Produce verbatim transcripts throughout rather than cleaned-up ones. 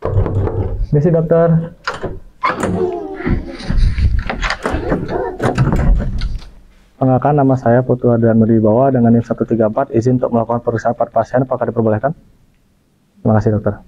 Misi dokter. Perkenalkan, nama saya Putu Adrian Wibawa dengan NIM satu tiga empat, izin untuk melakukan pemeriksaan pada pasien. Apakah diperbolehkan? Terima kasih dokter.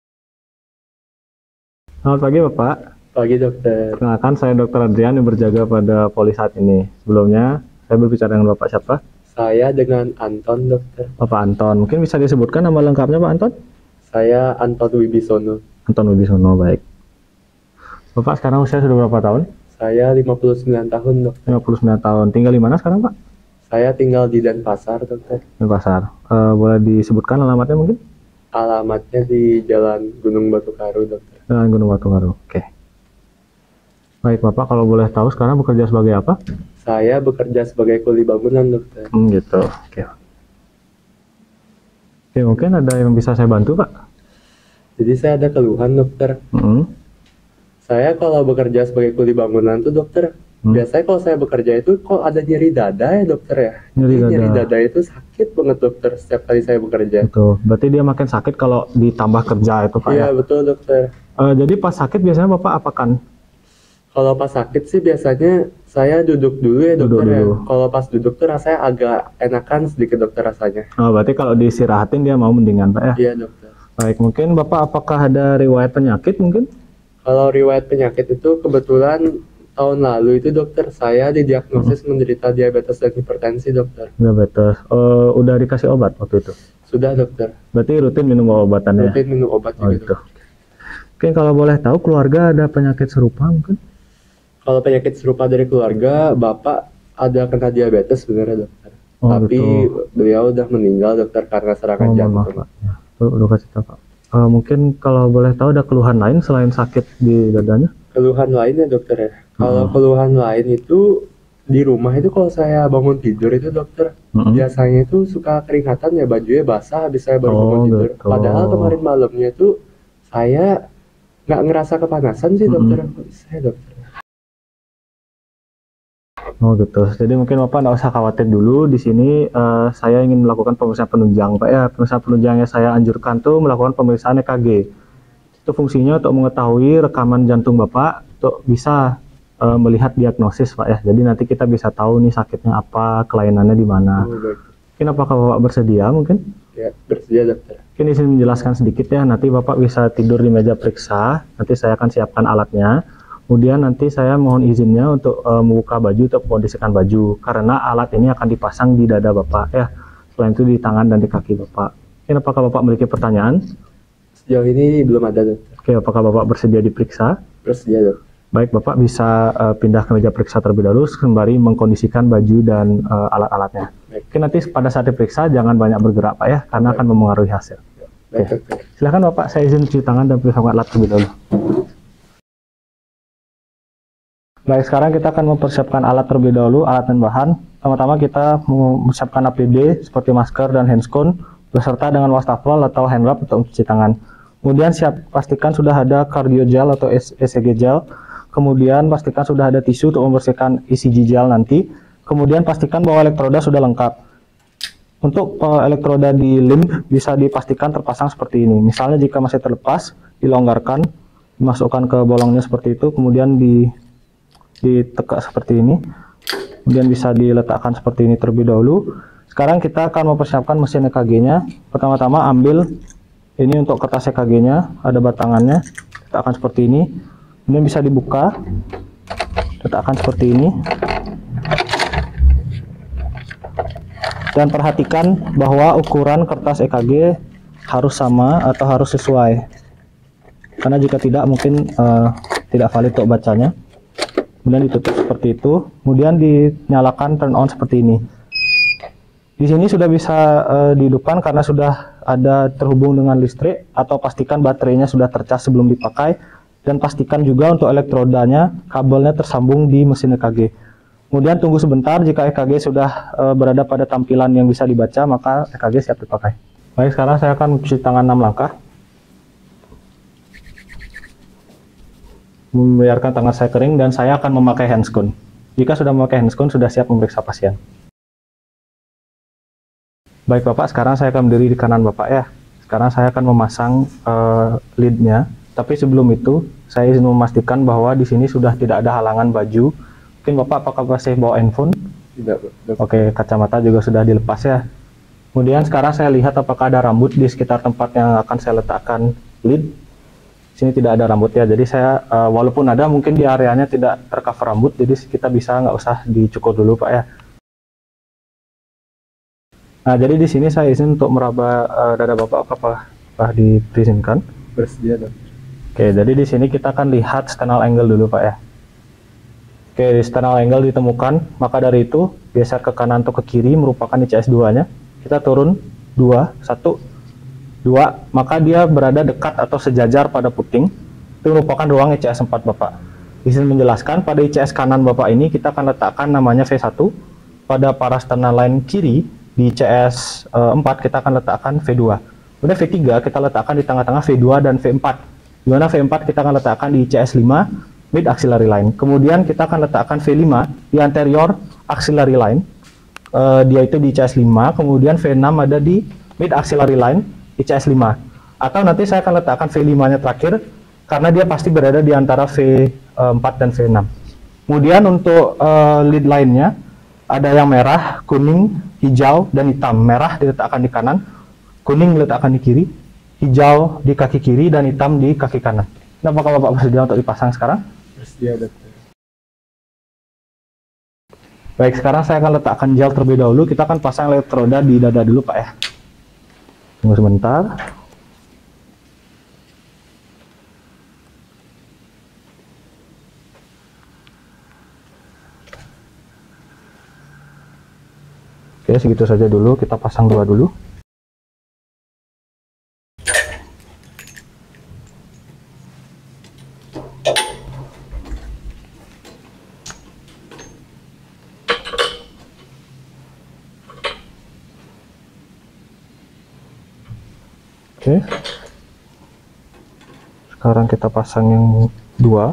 Selamat pagi Bapak. Pagi dokter. Perkenalkan, saya dokter Adrian yang berjaga pada poli saat ini. Sebelumnya, saya berbicara dengan Bapak siapa? Saya dengan Anton dokter. Bapak Anton, mungkin bisa disebutkan nama lengkapnya Pak Anton? Saya Anton Wibisono. Anton Wibisono, baik. Bapak sekarang usia sudah berapa tahun? Saya lima puluh sembilan tahun dokter. lima puluh sembilan tahun. Tinggal di mana sekarang Pak? Saya tinggal di Denpasar dokter. Denpasar. Uh, boleh disebutkan alamatnya mungkin? Alamatnya di Jalan Gunung Batukaru dokter. Jalan Gunung Batukaru, oke. Baik Bapak, kalau boleh tahu sekarang bekerja sebagai apa? Saya bekerja sebagai kuli bangunan dokter. Hmm, gitu, oke. Oke, mungkin ada yang bisa saya bantu Pak? Jadi saya ada keluhan dokter. Hmm. Saya kalau bekerja sebagai kuli bangunan tuh dokter, hmm. biasanya kalau saya bekerja itu kok ada nyeri dada ya dokter ya. Nyeri dada. Nyeri dada itu sakit banget dokter setiap kali saya bekerja. Betul, berarti dia makin sakit kalau ditambah kerja itu Pak Iya, ya? betul dokter. Uh, jadi pas sakit biasanya Bapak apakan? Kalau pas sakit sih biasanya saya duduk dulu ya dokter duduk ya. dulu. Kalau pas duduk tuh rasanya agak enakan sedikit dokter rasanya. Oh, berarti kalau diistirahatin dia mau mendingan Pak ya? Iya dokter. Baik, mungkin Bapak apakah ada riwayat penyakit mungkin? Kalau riwayat penyakit itu kebetulan tahun lalu itu dokter saya didiagnosis hmm. menderita diabetes dan hipertensi dokter. Diabetes, uh, udah dikasih obat waktu itu? Sudah dokter. Berarti rutin minum obatannya? Rutin minum obat oh, juga itu. Oke, kalau boleh tahu keluarga ada penyakit serupa mungkin? Kalau penyakit serupa dari keluarga, bapak ada kena diabetes sebenarnya dokter. Oh, tapi betul. Beliau udah meninggal dokter karena serangan oh, jantung. Maaf, Pak. Ya, udah kasih tahu Pak. Uh, mungkin kalau boleh tahu ada keluhan lain selain sakit di dadanya? Keluhan lainnya dokter ya. Hmm. Kalau keluhan lain itu di rumah itu kalau saya bangun tidur itu dokter hmm. biasanya itu suka keringatan ya, bajunya basah habis saya baru oh, bangun tidur. Betul. Padahal kemarin malamnya itu saya nggak ngerasa kepanasan sih dokter. Hmm. Saya dokter. Oh gitu. Jadi mungkin Bapak nggak usah khawatir dulu. Di sini uh, saya ingin melakukan pemeriksaan penunjang, Pak ya. Pemeriksaan penunjangnya saya anjurkan tuh melakukan pemeriksaan E K G. Itu fungsinya untuk mengetahui rekaman jantung Bapak, untuk bisa uh, melihat diagnosis, Pak ya. Jadi nanti kita bisa tahu nih sakitnya apa, kelainannya di mana. Oh, mungkin apakah Bapak bersedia mungkin? Ya, bersedia dokter. Mungkin izin menjelaskan sedikit ya. Nanti Bapak bisa tidur di meja periksa. Nanti saya akan siapkan alatnya. Kemudian nanti saya mohon izinnya untuk uh, membuka baju untuk mengkondisikan baju, karena alat ini akan dipasang di dada Bapak ya. Selain itu di tangan dan di kaki Bapak. Mungkin apakah Bapak memiliki pertanyaan? Sejauh ini belum ada dokter. Oke, apakah Bapak bersedia diperiksa? Bersedia dokter. Baik, Bapak bisa uh, pindah ke meja periksa terlebih dahulu sembari mengkondisikan baju dan uh, alat-alatnya. Oke, nanti pada saat diperiksa jangan banyak bergerak Pak ya, karena Baik. akan mempengaruhi hasil. Baik, Oke. Silakan Bapak, saya izin cuci tangan dan periksa alat terlebih dahulu. Baik, sekarang kita akan mempersiapkan alat terlebih dahulu, alat dan bahan. Pertama-tama kita mempersiapkan A P D seperti masker dan handscoon beserta dengan wastafel atau hand wrap untuk mencuci tangan. Kemudian siap pastikan sudah ada cardio gel atau E C G gel. Kemudian pastikan sudah ada tisu untuk membersihkan E C G gel nanti. Kemudian pastikan bahwa elektroda sudah lengkap. Untuk elektroda di limb bisa dipastikan terpasang seperti ini. Misalnya jika masih terlepas, dilonggarkan, dimasukkan ke bolongnya seperti itu, kemudian di ditekak seperti ini, kemudian bisa diletakkan seperti ini terlebih dahulu. Sekarang kita akan mempersiapkan mesin E K G-nya. Pertama-tama ambil ini untuk kertas E K G-nya, ada batangannya, letakkan seperti ini, kemudian bisa dibuka, letakkan seperti ini, dan perhatikan bahwa ukuran kertas E K G harus sama atau harus sesuai, karena jika tidak mungkin uh, tidak valid untuk bacanya. Kemudian ditutup seperti itu, kemudian dinyalakan turn on seperti ini. Di sini sudah bisa uh, dihidupkan karena sudah ada terhubung dengan listrik, atau pastikan baterainya sudah tercas sebelum dipakai, dan pastikan juga untuk elektrodanya kabelnya tersambung di mesin E K G. Kemudian tunggu sebentar, jika E K G sudah uh, berada pada tampilan yang bisa dibaca, maka E K G siap dipakai. Baik, sekarang saya akan mencuci tangan enam langkah. Membiarkan tangan saya kering dan saya akan memakai handscoon. Jika sudah memakai handscoon, sudah siap memeriksa pasien. Baik Bapak, sekarang saya akan berdiri di kanan Bapak ya. Sekarang saya akan memasang uh, lead-nya Tapi sebelum itu, saya ingin memastikan bahwa di sini sudah tidak ada halangan baju. Mungkin Bapak apakah masih bawa handphone? Tidak, Pak. Oke, kacamata juga sudah dilepas ya. Kemudian sekarang saya lihat apakah ada rambut di sekitar tempat yang akan saya letakkan lid. Sini tidak ada rambut ya, jadi saya uh, walaupun ada mungkin di areanya tidak tercover rambut, jadi kita bisa nggak usah dicukur dulu Pak ya. Nah, jadi di sini saya izin untuk meraba uh, dada Bapak, apakah apakah diizinkan? Bersedia, Dok. Oke, jadi di sini kita akan lihat sternal angle dulu Pak ya. Oke, di sternal angle ditemukan, maka dari itu geser ke kanan atau ke kiri merupakan I C S dua-nya. Kita turun dua, satu, dua, maka dia berada dekat atau sejajar pada puting. Itu merupakan ruang I C S empat Bapak. Izin menjelaskan, pada I C S kanan Bapak ini kita akan letakkan namanya V satu. Pada para sternal line kiri di I C S empat kita akan letakkan V dua. Kemudian V tiga kita letakkan di tengah-tengah V dua dan V empat. Di mana V empat kita akan letakkan di I C S lima mid axillary line. Kemudian kita akan letakkan V lima di anterior axillary line. Uh, dia itu di I C S lima, kemudian V enam ada di mid axillary line I C S lima. Atau nanti saya akan letakkan V lima-nya terakhir karena dia pasti berada di antara V empat dan V enam. Kemudian untuk uh, lead line-nya ada yang merah, kuning, hijau, dan hitam. Merah diletakkan di kanan, kuning diletakkan di kiri, hijau di kaki kiri, dan hitam di kaki kanan. Nah, apakah Bapak bersedia untuk dipasang sekarang? Bersedia, Dokter. Baik, sekarang saya akan letakkan gel terlebih dahulu. Kita akan pasang elektroda di dada dulu Pak ya. Tunggu sebentar. Oke, segitu saja dulu. Kita pasang dua dulu. Oke, sekarang kita pasang yang dua.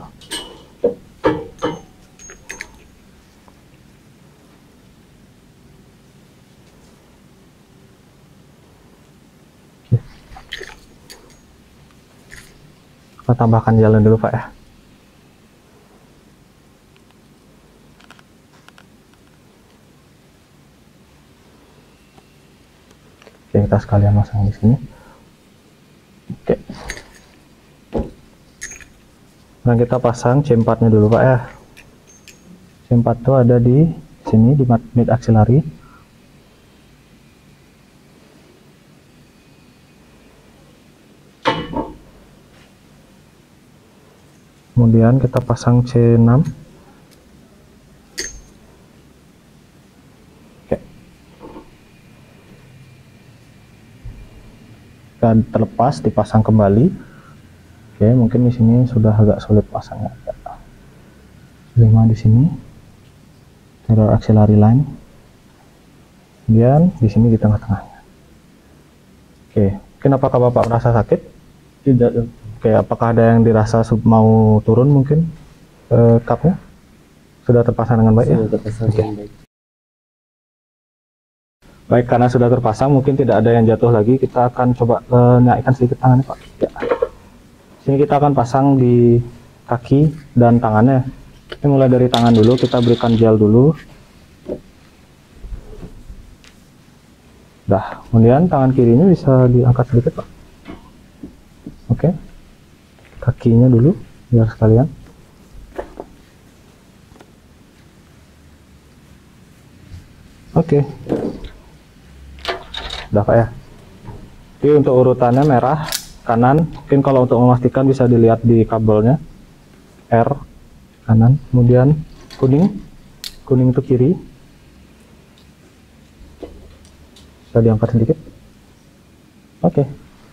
Oke. Kita tambahkan jalan dulu Pak ya. Oke, kita sekalian masang di sini. Oke. Nah, kita pasang C empat-nya dulu Pak ya. C empat itu ada di sini di mid axillary. Kemudian kita pasang C enam. Oke. Dan terlepas dipasang kembali. Oke, mungkin di sini sudah agak sulit pasangnya. lima di sini. Teror axillary line. Kemudian di sini di tengah-tengahnya. Oke, mungkin apakah Bapak merasa sakit? Tidak. Oke, apakah ada yang dirasa mau turun mungkin eh, cupnya? Sudah terpasang dengan baik ya? Sudah terpasang dengan baik. Baik, karena sudah terpasang mungkin tidak ada yang jatuh lagi. Kita akan coba uh, naikkan sedikit tangannya Pak ya. Sini kita akan pasang di kaki dan tangannya. Ini mulai dari tangan dulu, kita berikan gel dulu. Dah, kemudian tangan kirinya bisa diangkat sedikit Pak. Oke, kakinya dulu biar sekalian. Oke, udah Pak ya. Jadi untuk urutannya merah kanan, mungkin kalau untuk memastikan bisa dilihat di kabelnya. R kanan, kemudian kuning, kuning itu kiri, bisa diangkat sedikit. Oke,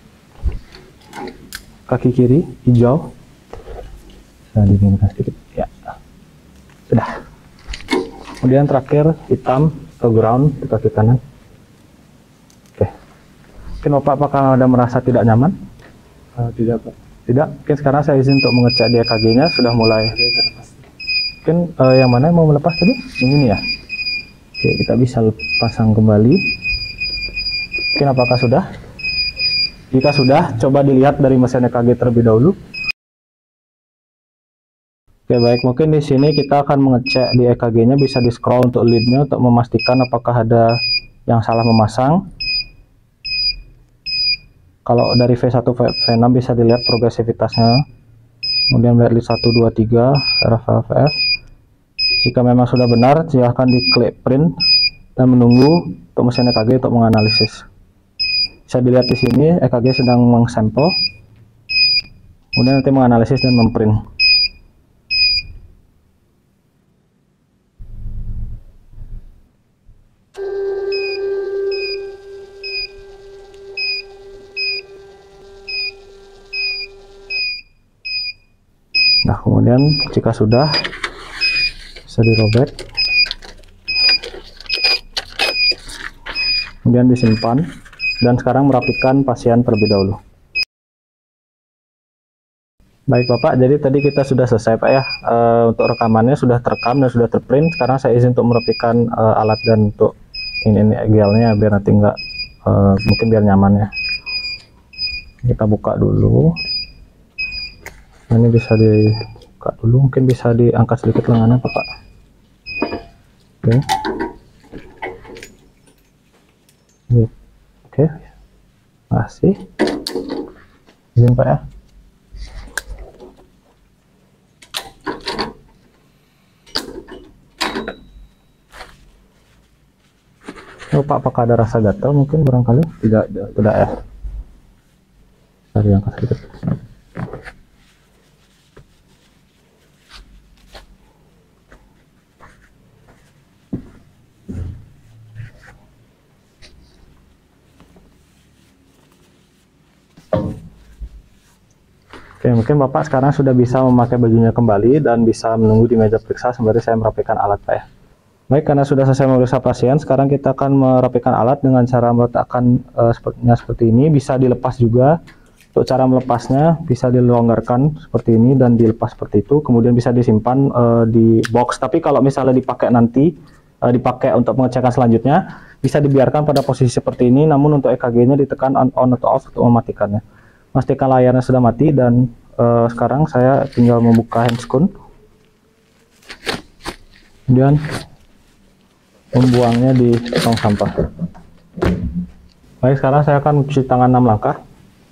kaki kiri hijau, bisa diangkat sedikit ya. Sudah. Kemudian terakhir hitam atau ground di kaki kanan. Mungkin Bapak apakah Anda merasa tidak nyaman? Uh, tidak Pak. Tidak? Mungkin sekarang saya izin untuk mengecek di E K G-nya sudah mulai. Mungkin uh, yang mana yang mau melepas tadi? Yang ini ya? Oke, kita bisa pasang kembali. Mungkin apakah sudah? Jika sudah, coba dilihat dari mesin E K G terlebih dahulu. Oke, baik, mungkin di sini kita akan mengecek di E K G-nya, bisa di scroll untuk lead-nya untuk memastikan apakah ada yang salah memasang. Kalau dari V satu V enam bisa dilihat progresivitasnya, kemudian melihat lead satu dua tiga R F L V F. Jika memang sudah benar, silahkan diklik print dan menunggu untuk mesin E K G untuk menganalisis. Bisa dilihat di sini E K G sedang mengsampel, kemudian nanti menganalisis dan memprint. Nah, kemudian jika sudah, bisa dirobek, kemudian disimpan, dan sekarang merapikan pasien terlebih dahulu. Baik Bapak, jadi tadi kita sudah selesai Pak ya, e, untuk rekamannya sudah terekam dan sudah terprint. Sekarang saya izin untuk merapikan e, alat dan untuk ini, ini gelnya biar nanti enggak, e, mungkin biar nyaman ya. Kita buka dulu. Ini bisa dibuka dulu, mungkin bisa diangkat sedikit lengannya Bapak. Oke. Oke. Makasih. Izin Pak ya. Oh, Pak, apakah ada rasa gatal? Mungkin barangkali tidak, tidak ya. Bisa diangkat sedikit. Oke, mungkin Bapak sekarang sudah bisa memakai bajunya kembali dan bisa menunggu di meja periksa sembari saya merapikan alat Pak ya. Baik, karena sudah selesai memeriksa pasien, sekarang kita akan merapikan alat dengan cara meletakkan uh, sepertinya seperti ini. Bisa dilepas juga. Untuk cara melepasnya bisa dilonggarkan seperti ini dan dilepas seperti itu. Kemudian bisa disimpan uh, di box. Tapi kalau misalnya dipakai nanti, uh, dipakai untuk pengecekan selanjutnya, bisa dibiarkan pada posisi seperti ini. Namun untuk E K G-nya ditekan on, on atau off untuk mematikannya. Pastikan layarnya sudah mati dan uh, sekarang saya tinggal membuka handscoon, kemudian membuangnya di tong sampah. Baik, sekarang saya akan mencuci tangan enam langkah.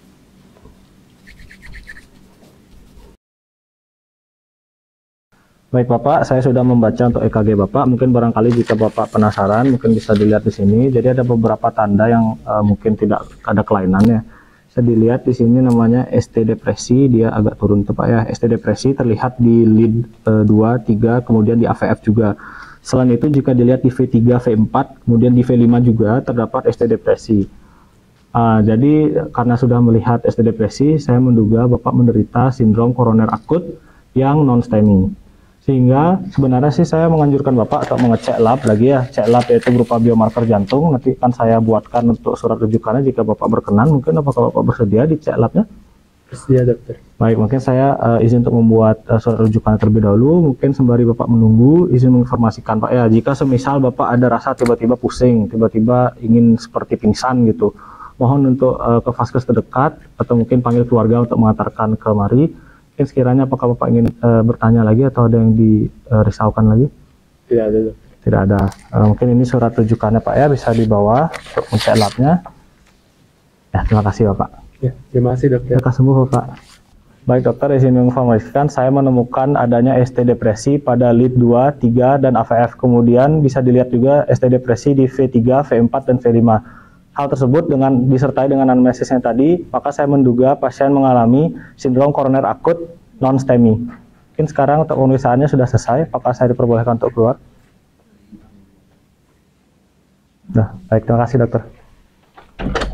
Baik Bapak, saya sudah membaca untuk E K G Bapak. Mungkin barangkali jika Bapak penasaran, mungkin bisa dilihat di sini. Jadi ada beberapa tanda yang uh, mungkin tidak ada kelainannya. Bisa dilihat di sini namanya S T depresi, dia agak turun tuh Pak ya. S T depresi terlihat di lead uh, dua, tiga, kemudian di A V F juga. Selain itu jika dilihat di V tiga, V empat, kemudian di V lima juga terdapat S T depresi. Uh, jadi karena sudah melihat S T depresi, saya menduga Bapak menderita sindrom koroner akut yang non-STEMI. Sehingga sebenarnya sih saya menganjurkan Bapak atau mengecek lab lagi ya, cek lab yaitu berupa biomarker jantung. Nanti kan saya buatkan untuk surat rujukannya jika Bapak berkenan. Mungkin apakah Bapak bersedia dicek labnya? Bersedia dokter. Baik, mungkin saya uh, izin untuk membuat uh, surat rujukan terlebih dahulu. Mungkin sembari Bapak menunggu, izin menginformasikan Pak ya, jika semisal Bapak ada rasa tiba-tiba pusing, tiba-tiba ingin seperti pingsan gitu, mohon untuk uh, ke vaskes terdekat atau mungkin panggil keluarga untuk mengantarkan kemari. Mungkin sekiranya apakah Bapak ingin uh, bertanya lagi atau ada yang dirisaukan uh, lagi? Tidak ada dokter. Tidak ada. Uh, mungkin ini surat rujukannya Pak ya, bisa dibawa untuk mencek labnya. Ya, terima kasih Bapak. Ya, terima kasih dokter. Terima sembuh Bapak. Baik dokter, izin menginformasikan saya menemukan adanya S T depresi pada lead dua, tiga, dan A V F. Kemudian bisa dilihat juga S T depresi di V tiga, V empat, dan V lima. Hal tersebut dengan disertai dengan anamnesisnya tadi, maka saya menduga pasien mengalami sindrom koroner akut non-STEMI. Mungkin sekarang untuk pemeriksaannya sudah selesai, apakah saya diperbolehkan untuk keluar? Nah, baik, terima kasih dokter.